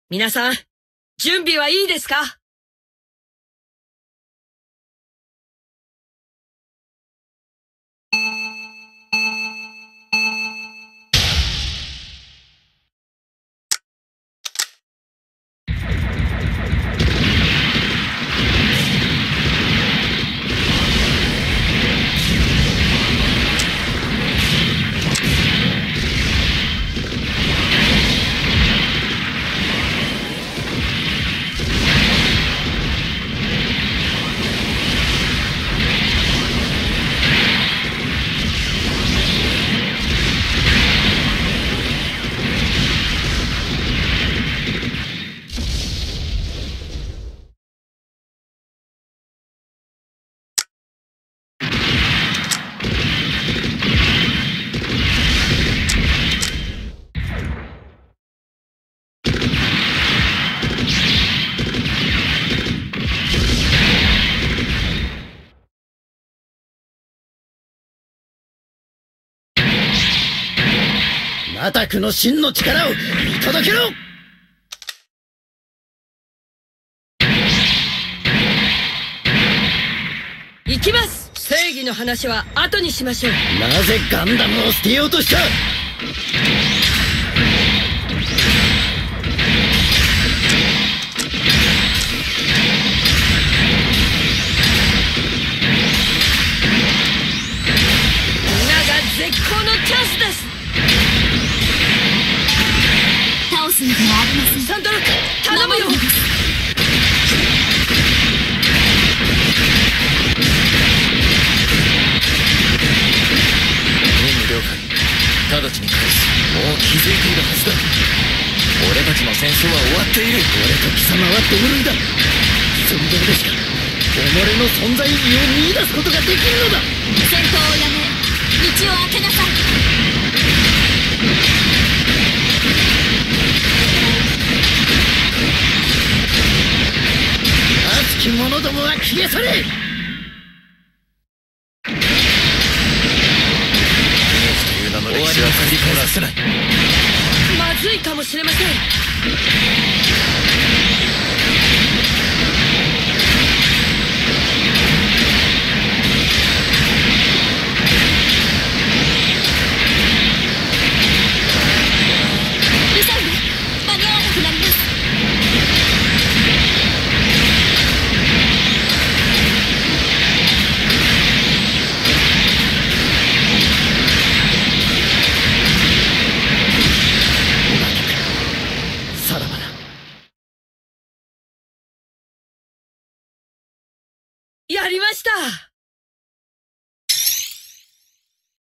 皆さん、準備はいいですか？ ナタクの真の力を見届けろ。 行きます。正義の話は後にしましょう。 なぜガンダムを捨てようとした？ 絶好のチャンスです。 倒すのではありません。 サンドロック、頼むよ。 了解。直ちに返す。もう気づいているはずだ。俺たちの戦争は終わっている。 俺と貴様は同類だ。それでしか己の存在意義を見出すことができるのだ。 戦闘をやめ道を開けなさい。 悪き者どもは消え去れ。 終わりは繰り返させない。 まずいかもしれません。やりました。